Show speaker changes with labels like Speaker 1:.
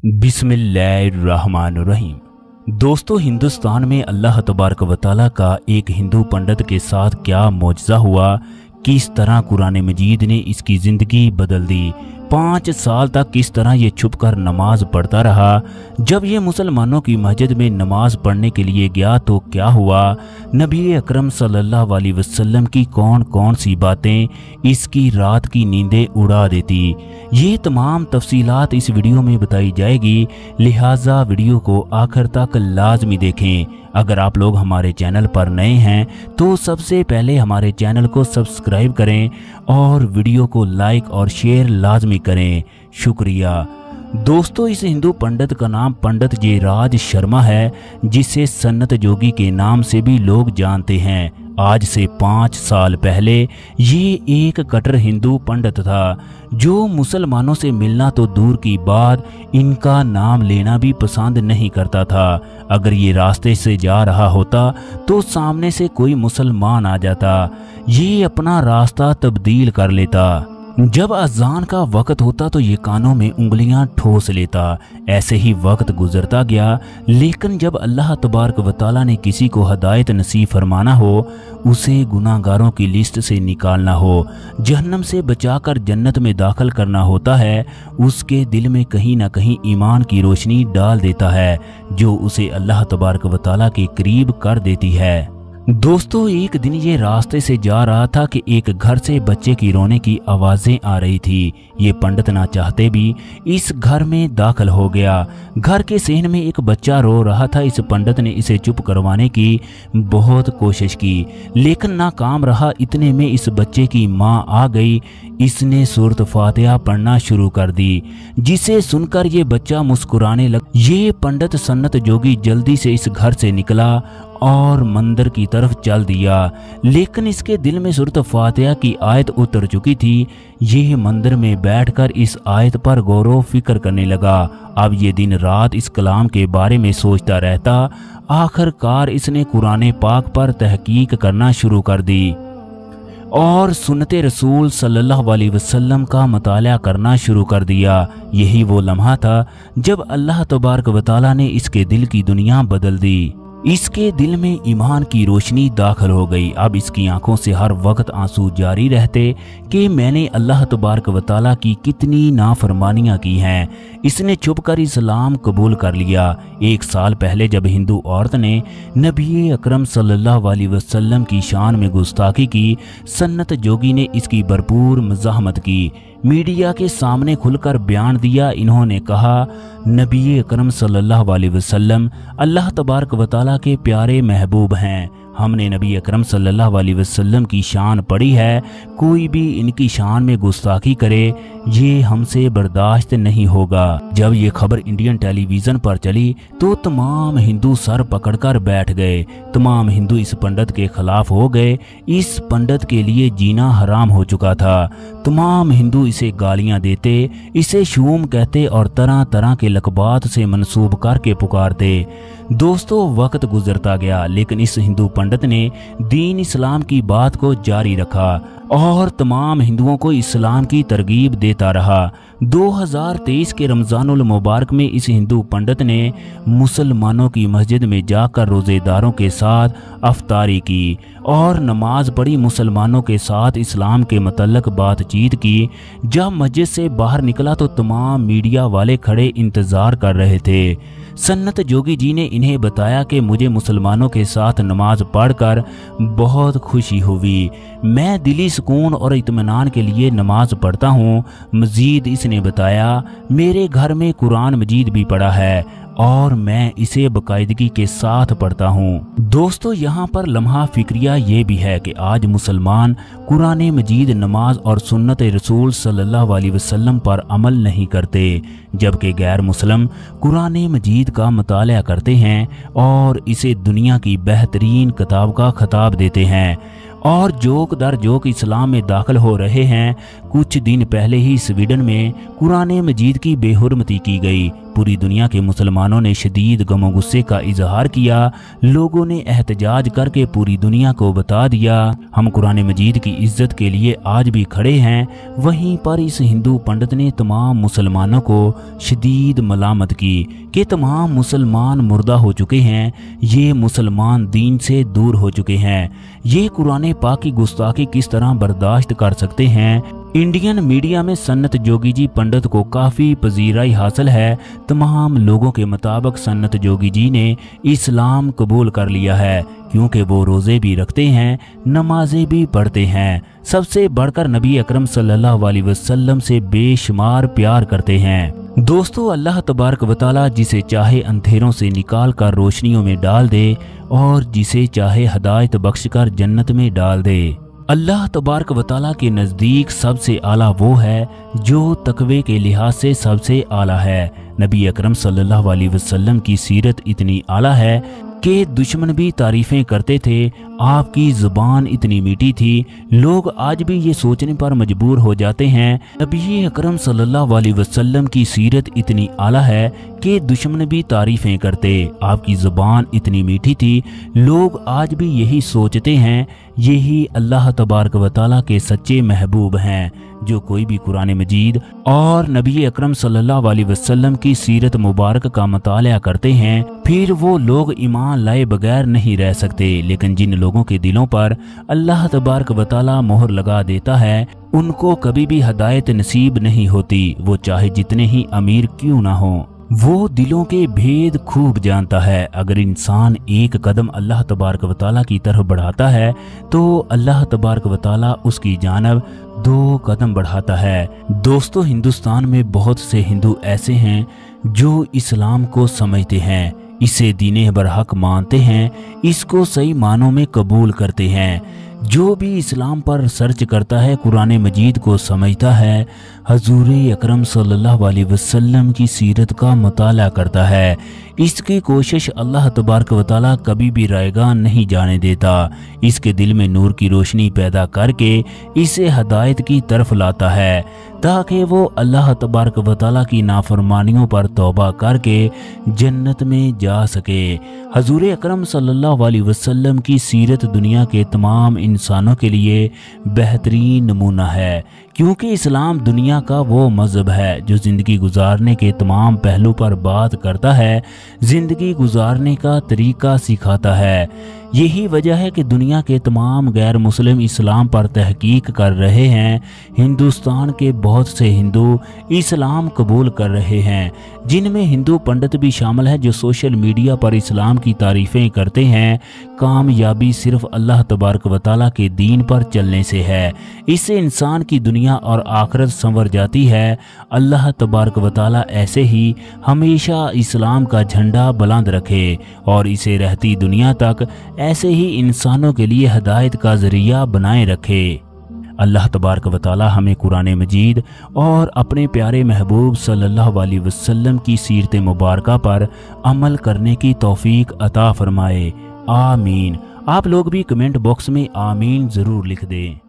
Speaker 1: बिस्मिल्लाहिर्रहमानिर्रहीम। दोस्तों, हिंदुस्तान में अल्लाह तबारक व तआला का एक हिंदू पंडित के साथ क्या मौजज़ा हुआ, किस तरह कुरान मजीद ने इसकी ज़िंदगी बदल दी। 5 साल तक किस तरह ये छुपकर नमाज पढ़ता रहा। जब ये मुसलमानों की मस्जिद में नमाज पढ़ने के लिए गया तो क्या हुआ, नबी अकरम सल्लल्लाहु अलैहि वसल्लम की कौन कौन सी बातें इसकी रात की नींदें उड़ा देती, ये तमाम तफसीलात इस वीडियो में बताई जाएगी। लिहाजा वीडियो को आखिर तक लाजमी देखें। अगर आप लोग हमारे चैनल पर नए हैं तो सबसे पहले हमारे चैनल को सब्सक्राइब करें और वीडियो को लाइक और शेयर लाजमी करें। शुक्रिया। दोस्तों, इस हिंदू पंडित का नाम पंडित जयराज शर्मा है, जिसे सन्नत जोगी के नाम से भी लोग जानते हैं। आज से 5 साल पहले ये एक कट्टर हिंदू पंडित था जो मुसलमानों से मिलना तो दूर की बात, इनका नाम लेना भी पसंद नहीं करता था। अगर ये रास्ते से जा रहा होता तो सामने से कोई मुसलमान आ जाता, ये अपना रास्ता तब्दील कर लेता। जब अजान का वक्त होता तो ये कानों में उंगलियां ठोस लेता। ऐसे ही वक्त गुजरता गया, लेकिन जब अल्लाह तबारक व तआला ने किसी को हदायत नसीब फरमाना हो, उसे गुनाहगारों की लिस्ट से निकालना हो, जहन्नम से बचाकर जन्नत में दाखिल करना होता है, उसके दिल में कहीं ना कहीं ईमान की रोशनी डाल देता है, जो उसे अल्लाह तबारक व तआला के करीब कर देती है। दोस्तों, एक दिन ये रास्ते से जा रहा था कि एक घर से बच्चे की रोने की आवाज़ें आ रही थी। ये पंडित ना चाहते भी इस घर में दाखिल हो गया। घर के सहन में एक बच्चा रो रहा था। इस पंडित ने इसे चुप करवाने की बहुत कोशिश की, लेकिन नाकाम रहा। इतने में इस बच्चे की माँ आ गई। इसने सूरत फातिहा पढ़ना शुरू कर दी, जिसे सुनकर ये बच्चा मुस्कुराने लगा। ये पंडित सन्नत जोगी जल्दी से इस घर से निकला और मंदिर की तरफ चल दिया, लेकिन इसके दिल में सूरत फातिहा की आयत उतर चुकी थी। ये मंदिर में बैठकर इस आयत पर गौर फिक्र करने लगा। अब ये दिन रात इस कलाम के बारे में सोचता रहता। आखिरकार इसने कुरान पाक पर तहकीक करना शुरू कर दी और सुन्नते रसूल सल्लल्लाहु अलैहि वसल्लम का मुताला करना शुरू कर दिया। यही वो लम्हा था जब अल्लाह तबारक व तआला ने इसके दिल की दुनिया बदल दी। इसके दिल में ईमान की रोशनी दाखिल हो गई। अब इसकी आंखों से हर वक्त आंसू जारी रहते कि मैंने अल्लाह तबारक व तआला की कितनी नाफरमानियां की हैं। इसने छुपकर इस्लाम कबूल कर लिया। 1 साल पहले जब हिंदू औरत ने नबी अकरम सल्लल्लाहु अलैहि वसल्लम की शान में गुस्ताखी की, सन्नत जोगी ने इसकी भरपूर मज़ाहमत की, मीडिया के सामने खुलकर बयान दिया। इन्होंने कहा, नबी अकरम सल्लल्लाहु अलैहि वसल्लम अल्लाह तबारक व तआला के प्यारे महबूब हैं। हमने नबी अकरम सल्लल्लाहु अलैहि वसल्लम की शान पढ़ी है। कोई भी इनकी शान में गुस्ताखी करे, ये हमसे बर्दाश्त नहीं होगा। जब ये खबर इंडियन टेलीविजन पर चली तो तमाम हिंदू सर पकड़कर बैठ गए। तमाम हिंदू इस पंडित के खिलाफ हो गए। इस पंडित के लिए जीना हराम हो चुका था। तमाम हिंदू इसे गालियां देते, इसे शूम कहते और तरह तरह के लकबात से मंसूब करके पुकारते। दोस्तों, वक्त गुजरता गया, लेकिन इस हिंदू पंडित ने दीन इस्लाम की बात को जारी रखा और तमाम हिंदुओं को इस्लाम की तरगीब देता रहा। 2023 के रमज़ानुल मुबारक में इस हिंदू पंडित ने मुसलमानों की मस्जिद में जाकर रोज़ेदारों के साथ अफ्तारी की और नमाज पढ़ी। मुसलमानों के साथ इस्लाम के मतलब बातचीत की। जब मस्जिद से बाहर निकला तो तमाम मीडिया वाले खड़े इंतज़ार कर रहे थे। सन्नत जोगी जी ने इन्हें बताया कि मुझे मुसलमानों के साथ नमाज पढ़कर बहुत खुशी हुई। मैं दिली सुकून और इत्मीनान के लिए नमाज पढ़ता हूँ। मजीद इसने बताया, मेरे घर में कुरान मजीद भी पढ़ा है और मैं इसे बाकायदगी के साथ पढ़ता हूँ। दोस्तों, यहाँ पर लम्हा फिक्रिया ये भी है कि आज मुसलमान कुरान मजीद, नमाज और सुन्नत रसूल सल्लल्लाहु अलैहि वसल्लम पर अमल नहीं करते, जबकि गैर मुसलम कुरान मजीद का मुताला करते हैं और इसे दुनिया की बेहतरीन किताब का खिताब देते हैं और जोक दर जोक इस्लाम में दाखिल हो रहे हैं। कुछ दिन पहले ही स्वीडन में कुरान मजीद की बेहुरमती की गई। पूरी दुनिया के मुसलमानों ने शदीद गमो गुस्से का इजहार किया। लोगों ने एहतजाज करके पूरी दुनिया को बता दिया हम कुरान मजीद की इज्जत के लिए आज भी खड़े हैं। वहीं पर इस हिंदू पंडित ने तमाम मुसलमानों को शदीद मलामत की कि तमाम मुसलमान मुर्दा हो चुके हैं, ये मुसलमान दीन से दूर हो चुके हैं, ये कुरान पाक की गुस्ताखी किस तरह बर्दाश्त कर सकते हैं। इंडियन मीडिया में सन्नत जोगी जी पंडित को काफ़ी पजीराई हासिल है। तमाम लोगों के मुताबिक सन्नत जोगी जी ने इस्लाम कबूल कर लिया है क्योंकि वो रोज़े भी रखते हैं, नमाजें भी पढ़ते हैं, सबसे बढ़कर नबी अकरम सल्लल्लाहु अलैहि वसल्लम से बेशुमार प्यार करते हैं। दोस्तों, अल्लाह तबारक व तआला जिसे चाहे अंधेरों से निकाल कर रोशनियों में डाल दे और जिसे चाहे हदायत बख्श कर जन्नत में डाल दे। अल्लाह तबारक व तआला के नज़दीक सबसे आला वो है जो तकवे के लिहाज से सबसे आला है। नबी अकरम सल्लल्लाहु अलैहि वसल्लम की सीरत इतनी आला है कि दुश्मन भी तारीफ़ें करते थे। आपकी ज़ुबान इतनी मीठी थी, लोग आज भी ये सोचने पर मजबूर हो जाते हैं नबी अकरम सल्लल्लाहु अलैहि वसल्लम की सीरत इतनी आला है कि दुश्मन भी तारीफ़ें करते। आपकी ज़ुबान इतनी मीठी थी, लोग आज भी यही सोचते हैं। यही अल्लाह तबारक व तआला के सच्चे महबूब हैं। जो कोई भी कुरान मजीद और नबी अकरम सल्लल्लाहु अलैहि वसल्लम की सीरत मुबारक का मुताला करते हैं, फिर वो लोग ईमान लाए बगैर नहीं रह सकते। लेकिन जिन लोगों के दिलों पर अल्लाह तबारक व तआला मोहर लगा देता है, उनको कभी भी हदायत नसीब नहीं होती, वो चाहे जितने ही अमीर क्यों ना हो। वो दिलों के भेद खूब जानता है। अगर इंसान एक कदम अल्लाह तबारक व तआला की तरफ बढ़ाता है तो अल्लाह तबारक व तआला उसकी जानब 2 कदम बढ़ाता है। दोस्तों, हिंदुस्तान में बहुत से हिंदू ऐसे हैं जो इस्लाम को समझते हैं, इसे दीन बरहक मानते हैं, इसको सही मानों में कबूल करते हैं। जो भी इस्लाम पर सर्च करता है, कुरान मजीद को समझता है, हजूर अकरम सल्लल्लाहु अलैहि वसल्लम की सीरत का मुताला करता है, इसकी कोशिश अल्लाह तबारक व तआला कभी भी रायगा नहीं जाने देता। इसके दिल में नूर की रोशनी पैदा करके इसे हदायत की तरफ लाता है ताकि वो अल्लाह तबारक व तआला की नाफरमानियों पर तौबा करके जन्नत में जा सके। हजूर अकरम सल्लल्लाहु अलैहि वसल्लम की सीरत दुनिया के तमाम इंसानों के लिए बेहतरीन नमूना है, क्योंकि इस्लाम दुनिया का वो मज़हब है जो ज़िंदगी गुजारने के तमाम पहलू पर बात करता है, ज़िंदगी गुजारने का तरीका सिखाता है। यही वजह है कि दुनिया के तमाम गैर मुस्लिम इस्लाम पर तहकीक कर रहे हैं। हिंदुस्तान के बहुत से हिंदू इस्लाम कबूल कर रहे हैं, जिनमें हिंदू पंडित भी शामिल हैं जो सोशल मीडिया पर इस्लाम की तारीफ़ें करते हैं। कामयाबी सिर्फ अल्लाह तबारक व तआला के दीन पर चलने से है, इससे इंसान की दुनिया और आखिरत संवर जाती है। अल्लाह तबारक व तआला ऐसे ही हमेशा इस्लाम का झंडा बुलंद रखे और इसे रहती दुनिया तक ऐसे ही इंसानों के लिए हदायत का जरिया बनाए रखे। अल्लाह तबारक व तआला हमें कुरान मजीद और अपने प्यारे महबूब सल्लल्लाहु अलैहि वसल्लम की सीरत मुबारक पर अमल करने की तौफीक अता फरमाए। आमीन। आप लोग भी कमेंट बॉक्स में आमीन ज़रूर लिख दें।